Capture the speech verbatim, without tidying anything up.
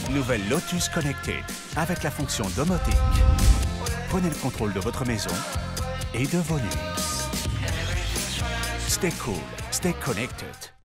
Nouvelle Lotus Connected avec la fonction domotique. Prenez le contrôle de votre maison et de vos nuits. Stay cool, stay connected.